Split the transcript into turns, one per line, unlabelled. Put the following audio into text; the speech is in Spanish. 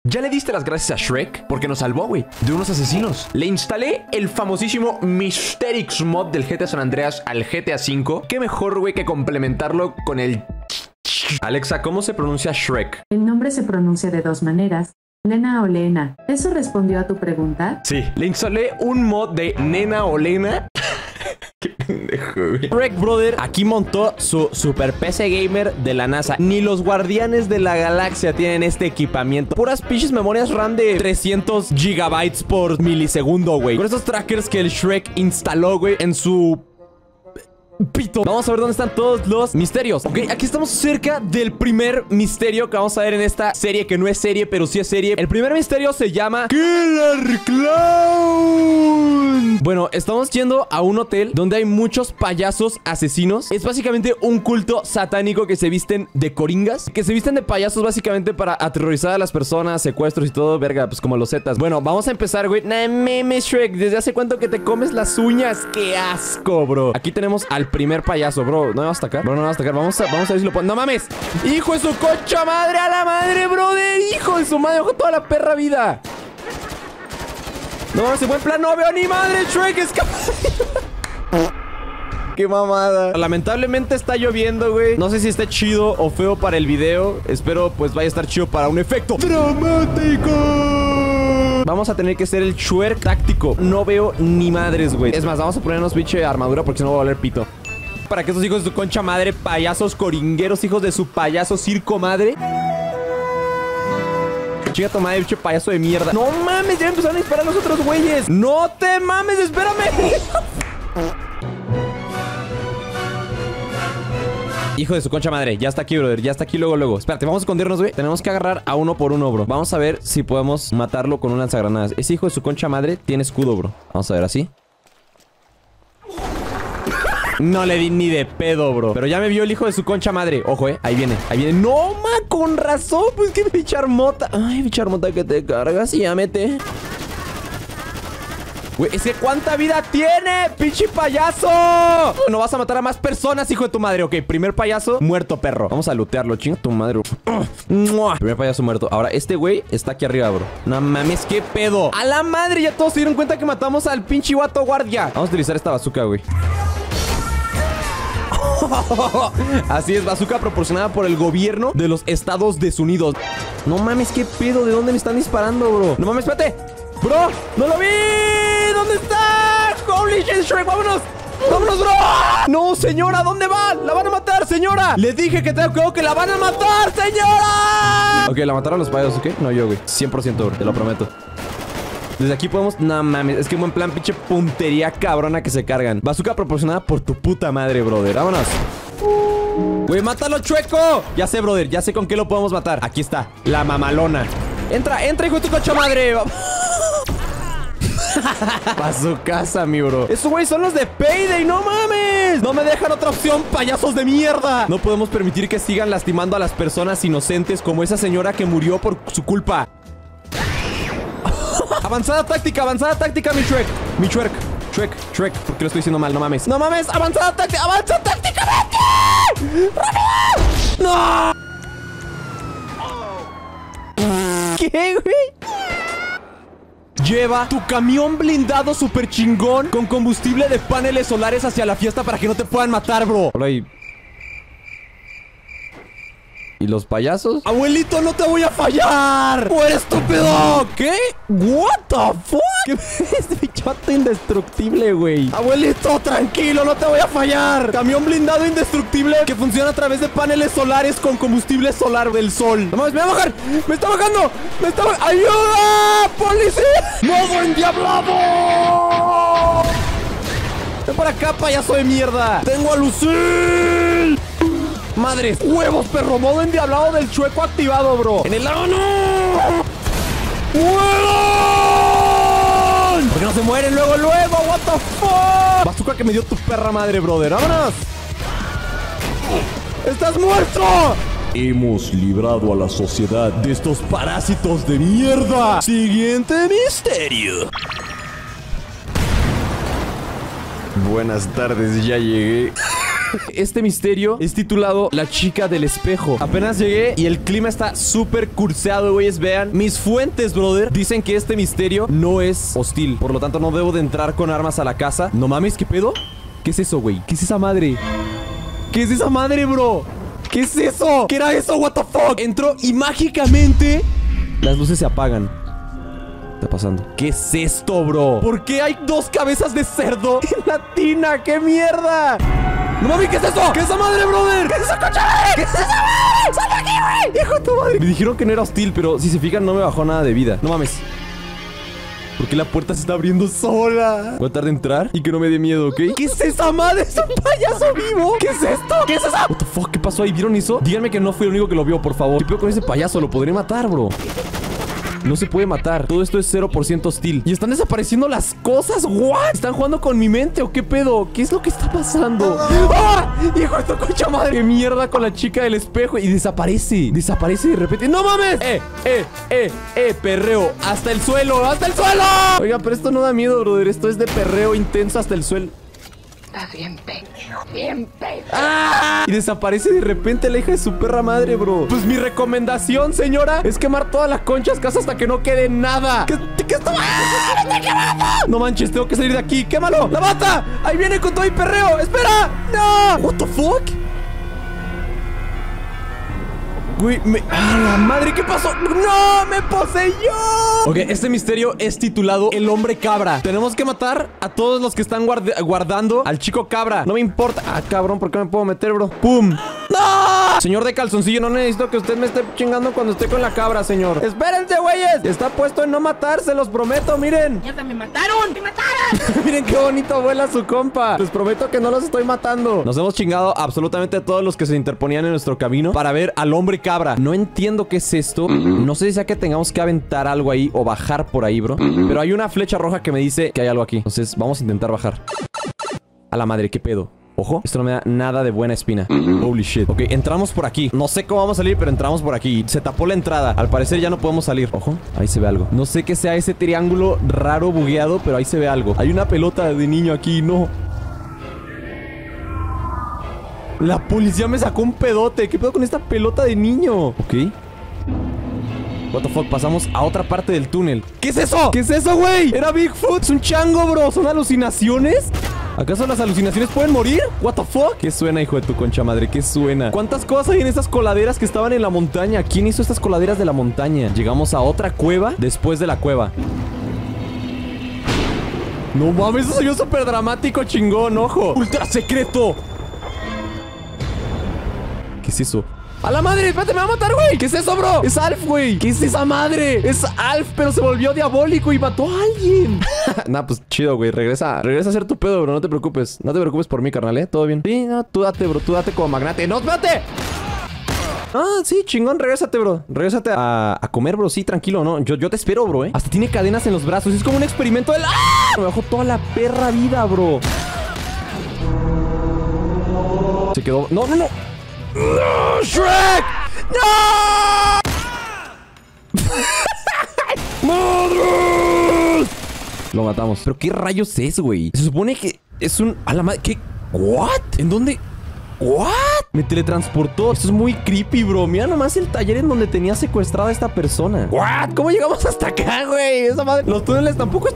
Ya le diste las gracias a Shrek porque nos salvó, güey, de unos asesinos. Le instalé el famosísimo Mysterix mod del GTA San Andreas al GTA V. Qué mejor, güey, que complementarlo con el... Alexa, ¿cómo se pronuncia Shrek?
El nombre se pronuncia de dos maneras. Lena o Lena. ¿Eso respondió a tu pregunta?
Sí, le instalé un mod de Nena o Lena. Qué pendejo, güey.
Shrek, brother, aquí montó su super PC gamer de la NASA. Ni los guardianes de la galaxia tienen este equipamiento. Puras pinches memorias RAM de 300 gigabytes por milisegundo, güey. Con estos trackers que el Shrek instaló, güey, en su... pito. Vamos a ver dónde están todos los misterios. Ok, aquí estamos cerca del primer misterio que vamos a ver en esta serie, que no es serie, pero sí es serie. El primer misterio se llama Killer Clown. Bueno, estamos yendo a un hotel donde hay muchos payasos asesinos. Es básicamente un culto satánico que se visten de coringas, que se visten de payasos básicamente para aterrorizar a las personas, secuestros y todo, verga, pues como los zetas. Bueno, vamos a empezar, güey. Nah, meme, Shrek, ¿desde hace cuánto que te comes las uñas? ¡Qué asco, bro! Aquí tenemos al primer payaso, bro. ¿No me vas a atacar? Bro, no me vas a atacar. Vamos a ver si lo puedo. ¡No mames! ¡Hijo de su concha madre! ¡A la madre, brother! ¡Hijo de su madre! ¡Ojo toda la perra vida! No mames, en buen plan. ¡No veo ni madre! ¡Shrek escapa! ¡Qué mamada! Lamentablemente está lloviendo, güey. No sé si está chido o feo para el video. Espero, pues, vaya a estar chido para un efecto dramático. Vamos a tener que ser el Shrek táctico. No veo ni madres, güey. Es más, vamos a ponernos pinche armadura porque si no va a valer pito. Para que estos hijos de su concha madre, payasos coringueros, hijos de su payaso circo madre. Chica tu madre, pinche payaso de mierda. No mames, ya empezaron a disparar los otros güeyes. No te mames, espérame. Hijo de su concha madre, ya está aquí, brother. Ya está aquí luego. Espérate, vamos a escondernos, güey. Tenemos que agarrar a uno por uno, bro. Vamos a ver si podemos matarlo con un lanzagranadas. Ese hijo de su concha madre tiene escudo, bro. Vamos a ver, así. No le di ni de pedo, bro. Pero ya me vio el hijo de su concha madre. Ojo, ahí viene. No, ma, con razón. Pues qué bicharmota. Ay, bicharmota que te cargas y ya mete. Güey, es que ¿cuánta vida tiene? ¡Pinche payaso! No vas a matar a más personas, hijo de tu madre. Ok, primer payaso muerto, perro. Vamos a lootearlo, chinga tu madre. Primer payaso muerto. Ahora, este güey está aquí arriba, bro. No mames, ¿qué pedo? ¡A la madre! Ya todos se dieron cuenta que matamos al pinche vato guardia. Vamos a utilizar esta bazooka, güey. Así es, bazooka proporcionada por el gobierno de los Estados Unidos. No mames, ¿qué pedo? ¿De dónde me están disparando, bro? No mames, espérate. Bro, no lo vi. ¿Dónde está? Holy shit, Shrek, vámonos. ¡Vámonos, bro! ¡No, señora! ¿Dónde va? ¡La van a matar, señora! Les dije que tengo cuidado que la van a matar, señora. Ok, la mataron los payasos, ¿ok? No, yo, güey. 100%, bro. Te lo prometo. Desde aquí podemos... No mames, es que un buen plan, pinche puntería cabrona que se cargan. Bazooka proporcionada por tu puta madre, brother. Vámonos. Güey, mátalo, chueco. Ya sé, brother, ya sé con qué lo podemos matar. Aquí está, la mamalona. Entra, hijo de tu cocha madre. Pa' su casa, mi bro. Esos güeyes son los de Payday, no mames. No me dejan otra opción, payasos de mierda. No podemos permitir que sigan lastimando a las personas inocentes como esa señora que murió por su culpa. Avanzada táctica, mi Shrek. Shrek, ¿por qué lo estoy diciendo mal? No mames. No mames, avanzada táctica, ¡vete! ¡Rápido! ¡No! ¿Qué, güey? Lleva tu camión blindado super chingón con combustible de paneles solares hacia la fiesta para que no te puedan matar, bro. Hola, ¿y los payasos? ¡Abuelito, no te voy a fallar! ¡Muere, estúpido! ¿Qué? ¿What the fuck? ¿Qué? Este bichote indestructible, güey. Abuelito, tranquilo, no te voy a fallar. Camión blindado indestructible que funciona a través de paneles solares con combustible solar del sol. No mames, me va a bajar. ¡Me está bajando! ¡Ayuda! ¡Policía! ¡Modo endiablado! Ven para acá, payaso de mierda. ¡Tengo a Lucille! Madres, huevos, perro. Modo endiablado del chueco activado, bro. En el lado, no. ¡Mueran! ¿Por qué no se mueren luego? What the fuck? Bazooka que me dio tu perra madre, brother. ¡Vámonos! ¡Estás muerto! Hemos librado a la sociedad de estos parásitos de mierda. Siguiente misterio. Buenas tardes, ya llegué. Este misterio es titulado La chica del espejo. Apenas llegué y el clima está súper curseado, güeyes. Vean, mis fuentes, brother, dicen que este misterio no es hostil. Por lo tanto, no debo de entrar con armas a la casa. No mames, ¿qué pedo? ¿Qué es eso, güey? ¿Qué es esa madre? ¿Qué es esa madre, bro? ¿Qué es eso? ¿Qué era eso? What the fuck? Entró y mágicamente las luces se apagan. ¿Qué está pasando? ¿Qué es esto, bro? ¿Por qué hay dos cabezas de cerdo en la tina? ¡Qué mierda! ¡No mames! ¿Qué es eso? ¿Qué es esa madre, brother? ¿Qué es esa cocha madre? ¿Qué es esa madre? ¡Sal de aquí, güey! ¡Hijo de tu madre! Me dijeron que no era hostil, pero si se fijan no me bajó nada de vida. No mames. ¿Por qué la puerta se está abriendo sola? Voy a tratar de entrar y que no me dé miedo, ¿ok? ¿Qué es esa madre? ¿Es un payaso vivo? ¿Qué es esto? ¿Qué es esa? What the fuck? ¿Qué pasó ahí? ¿Vieron eso? Díganme que no fui el único que lo vio, por favor. ¿Qué pedo con ese payaso? Lo podré matar, bro. No se puede matar. Todo esto es 0% hostil. Y están desapareciendo las cosas. ¿What? ¿Están jugando con mi mente o qué pedo? ¿Qué es lo que está pasando? ¡Ah! ¡Hijo de tu concha madre! ¡Qué mierda con la chica del espejo! Y desaparece. Desaparece de repente. ¡No mames! Perreo. ¡Hasta el suelo! ¡Hasta el suelo! Oiga, pero esto no da miedo, brother. Esto es de perreo intenso hasta el suelo.
Estás bien pendejo, bien pendejo.
¡Ah! Y desaparece de repente la hija de su perra madre, bro. Pues mi recomendación, señora, es quemar todas las conchas casa hasta que no quede nada. ¿Qué está? ¡Ah! ¡Me está quemando! No manches, tengo que salir de aquí. ¡Quémalo! ¡La mata! ¡Ahí viene con todo mi perreo! ¡Espera! ¡No! ¿What the fuck? Güey, ¡ah, la madre! ¿Qué pasó? ¡No! ¡Me poseyó! Ok, este misterio es titulado El hombre cabra. Tenemos que matar a todos los que están guardando al chico cabra. No me importa. Ah, cabrón, ¿por qué me puedo meter, bro? ¡Pum! ¡No! Señor de calzoncillo, no necesito que usted me esté chingando cuando esté con la cabra, señor. ¡Espérense, güeyes! Está puesto en no matar, se los prometo, miren.
¡Mierda, me mataron! ¡Me mataron!
Miren qué bonito vuela su compa. Les prometo que no los estoy matando. Nos hemos chingado absolutamente a todos los que se interponían en nuestro camino para ver al hombre cabra. No entiendo qué es esto. No sé si sea que tengamos que aventar algo ahí o bajar por ahí, bro. Pero hay una flecha roja que me dice que hay algo aquí. Entonces vamos a intentar bajar. A la madre, ¿qué pedo? Ojo, esto no me da nada de buena espina. Holy shit. Ok, entramos por aquí. No sé cómo vamos a salir, pero entramos por aquí. Se tapó la entrada. Al parecer ya no podemos salir. Ojo, ahí se ve algo. No sé qué sea ese triángulo raro bugueado, pero ahí se ve algo. Hay una pelota de niño aquí, no. La policía me sacó un pedote. ¿Qué pedo con esta pelota de niño? Ok. What the fuck, pasamos a otra parte del túnel. ¿Qué es eso? ¿Qué es eso, güey? Era Bigfoot. Es un chango, bro. ¿Son alucinaciones? ¿Acaso las alucinaciones pueden morir? What the fuck? ¿Qué suena, hijo de tu concha madre? ¿Qué suena? ¿Cuántas cosas hay en estas coladeras que estaban en la montaña? ¿Quién hizo estas coladeras de la montaña? Llegamos a otra cueva después de la cueva. No mames, eso soy súper dramático, chingón, ojo. Ultra secreto. ¿Qué es eso? ¡A la madre! ¡Espérate, me va a matar, güey! ¿Qué es eso, bro? ¡Es Alf, güey! ¿Qué es esa madre? Es Alf, pero se volvió diabólico y mató a alguien. Nah, pues chido, güey. Regresa a hacer tu pedo, bro. No te preocupes. No te preocupes por mí, carnal, ¿eh? ¿Todo bien? Sí, no, tú date, bro. Tú date como magnate. ¡No, espérate! Ah, sí, chingón. Regrésate, bro. Regrésate a comer, bro. Sí, tranquilo, ¿no? Yo te espero, bro, ¿eh? Hasta tiene cadenas en los brazos. Es como un experimento del... ¡Ah! Me bajó toda la perra vida, bro. Se quedó... ¡No, no, no! ¡No, Shrek! ¡No! ¡Madres! Lo matamos. ¿Pero qué rayos es, güey? Se supone que es un... ¡A la madre! ¿Qué? ¿What? ¿En dónde? ¿What? Me teletransportó. Esto es muy creepy, bro. Mira nomás el taller en donde tenía secuestrada a esta persona. ¿What? ¿Cómo llegamos hasta acá, güey? Esa madre... Los túneles tampoco